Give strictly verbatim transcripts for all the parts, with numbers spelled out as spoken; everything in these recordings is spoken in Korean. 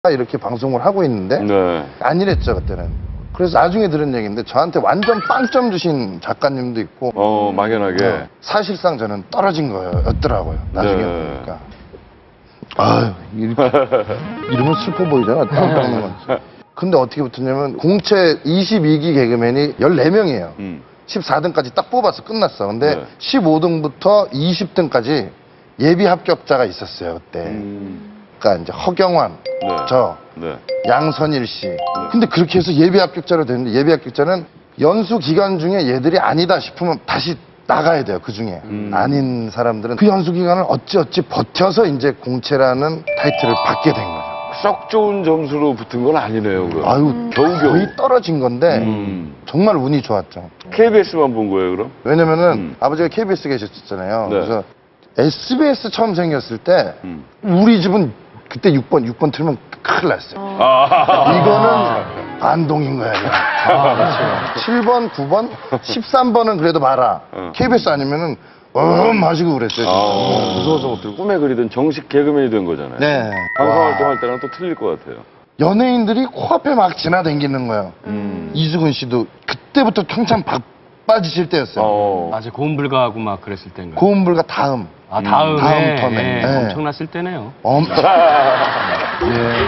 이렇게 방송을 하고 있는데 네. 아니랬죠 그때는. 그래서 나중에 들은 얘기인데 저한테 완전 빵점 주신 작가님도 있고 어 막연하게 어, 사실상 저는 떨어진 거였더라고요 나중에 네. 보니까. 아유 이렇게 이러면 슬퍼 보이잖아. 빵빵. 근데 어떻게 붙었냐면 공채 이십이 기 개그맨이 열네 명이에요. 음. 십사 등까지 딱 뽑아서 끝났어. 근데 네. 십오 등부터 이십 등까지 예비 합격자가 있었어요 그때. 음. 그러니까 이제 허경환, 네. 저, 네. 양선일 씨. 근데 그렇게 해서 예비 합격자로 됐는데 예비 합격자는 연수 기간 중에 얘들이 아니다 싶으면 다시 나가야 돼요. 그 중에 음. 아닌 사람들은 그 연수 기간을 어찌어찌 버텨서 이제 공채라는 타이틀을 받게 된 거죠. 썩 좋은 점수로 붙은 건 아니네요. 그럼. 아유 겨우겨우. 거의 떨어진 건데 음. 정말 운이 좋았죠. 케이비에스만 본 거예요, 그럼? 왜냐면은 음. 아버지가 케이비에스 계셨잖아요. 네. 그래서 에스비에스 처음 생겼을 때 음. 우리 집은 그때 육 번, 육 번 틀면 큰일 났어요. 아. 이거는 반동인 거야, 이거. 아, 칠 번, 구 번, 십삼 번은 그래도 봐라. 어. 케이비에스 아니면은 엄 하시고 그랬어요. 진짜. 아. 무서워서 못 들고. 꿈에 그리던 정식 개그맨이 된 거잖아요. 네. 방송 와. 활동할 때랑 또 틀릴 것 같아요. 연예인들이 코앞에 막 지나다니는 거예요. 음. 이수근 씨도 그때부터 평창 박 빠지실 때였어요. 어. 맞아, 고음 불가하고 막 그랬을 때인가요? 고음불가 다음. 아, 다음에 다음 턴에. 예, 네. 엄청났을 때네요. 엄... 예.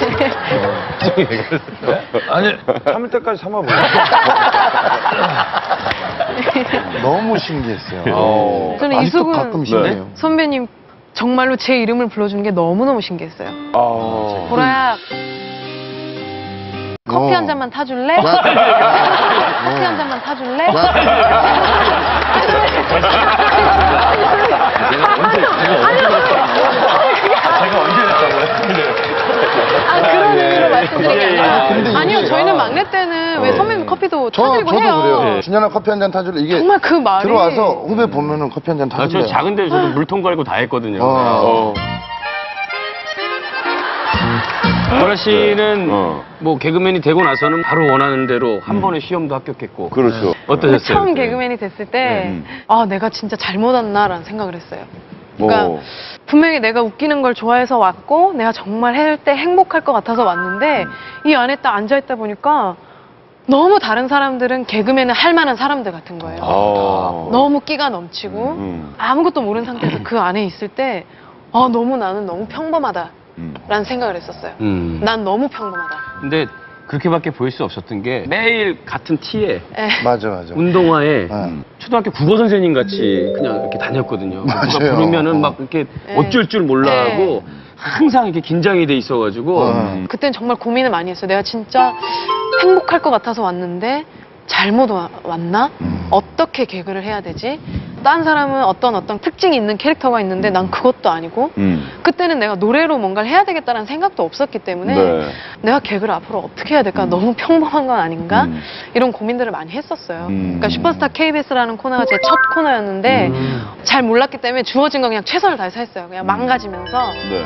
아니, 참을 때까지 참아보자. 너무 신기했어요. 어. 저는 아직도 이수근 가끔 신기해요. 선배님 정말로 제 이름을 불러주는 게 너무너무 신기했어요. 아. 보라야, 커피 어. 한 잔만 타줄래? 커피 한 잔만 타줄래? 제가 언제 했다고요? 아, 그런 의미로 말씀드린 게 아니라. 근데 아니요, 이게- 저희는 막내 때는 왜 선배님 커피도 저, 타드리고 저도 해요. 그래요. 준현아 커피 한 잔 타줄래? 이게 정말 그 말이. 들어와서 후배 보면은 커피 한 잔 아, 저 타줄래? 작은 데서 저도 물통 걸고 다 했거든요. 어. 어. 보라 씨는 어. 뭐 개그맨이 되고 나서는 바로 원하는 대로 한 번에 시험도 합격했고. 그렇죠. 어떠셨어요? 처음 그때? 개그맨이 됐을 때, 음. 아, 내가 진짜 잘못 왔나라는 생각을 했어요. 그러니까 어. 분명히 내가 웃기는 걸 좋아해서 왔고 내가 정말 할 때 행복할 것 같아서 왔는데 이 안에 딱 앉아있다 보니까 너무 다른 사람들은 개그맨을 할 만한 사람들 같은 거예요. 아. 너무 끼가 넘치고 음. 아무것도 모르는 상태에서 그 안에 있을 때 아, 너무 나는 너무 평범하다라는 음. 생각을 했었어요. 음. 난 너무 평범하다. 근데 그렇게밖에 보일 수 없었던 게 매일 같은 티에 예. 맞아, 맞아. 운동화에 네. 초등학교 국어 선생님 같이 그냥 이렇게 다녔거든요. 누가 맞아요. 부르면은 어. 막 이렇게 네. 어쩔 줄 몰라 하고 항상 이렇게 긴장이 돼 있어가지고 음. 그때는 정말 고민을 많이 했어요. 내가 진짜 행복할 것 같아서 왔는데 잘못 와- 왔나? 음. 어떻게 개그를 해야 되지? 딴 사람은 어떤 어떤 특징이 있는 캐릭터가 있는데 난 그것도 아니고 음. 그때는 내가 노래로 뭔가를 해야 되겠다는 생각도 없었기 때문에 네. 내가 개그를 앞으로 어떻게 해야 될까? 너무 평범한 건 아닌가? 음. 이런 고민들을 많이 했었어요. 음. 그러니까 슈퍼스타 케이비에스라는 코너가 제 첫 코너였는데 음. 잘 몰랐기 때문에 주어진 건 그냥 최선을 다해서 했어요. 그냥 망가지면서 네.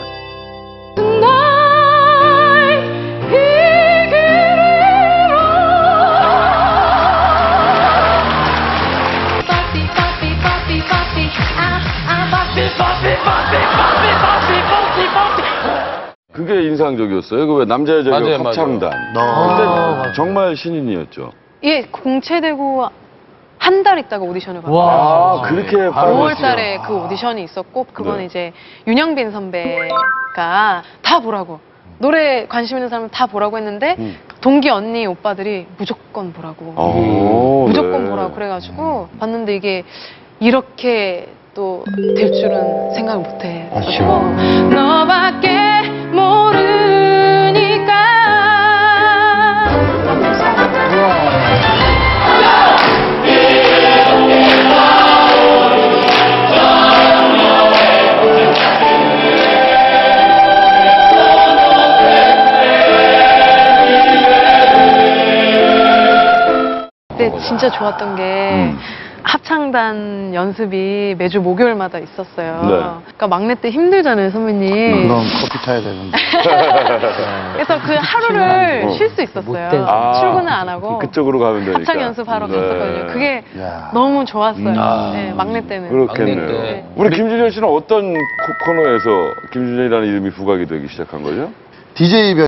그게 인상적이었어요. 그 왜 남자 여자 맞아요, 합창단. 너. 근데 정말 신인이었죠. 예, 공채되고 한 달 있다가 오디션을 봤어요. 아, 그렇게 바로 오월 봤어요. 달에 그 오디션이 있었고 그건 네. 이제 윤영빈 선배가 다 보라고 노래 관심 있는 사람 다 보라고 했는데 음. 동기 언니 오빠들이 무조건 보라고 오, 무조건 네. 보라고 그래가지고 봤는데 이게 이렇게 또 될 줄은 생각을 못해가지고 너밖에 모르니까 근데 진짜 좋았던 게 음. 합창단 연습이 매주 목요일마다 있었어요. 네. 그러니까 막내 때 힘들잖아요, 선배님. 그럼 커피 타야 되는데. 그래서 그 하루를 어. 쉴 수 있었어요. 아, 출근을 안 하고 그쪽으로 가면 되니까. 합창 연습하러 네. 갔었거든요. 그게 야. 너무 좋았어요. 음. 네, 막내 때는. 그렇겠네요. 막내 때. 우리 김준현 씨는 어떤 코- 코너에서 김준현이라는 이름이 부각이 되기 시작한 거죠? 디제이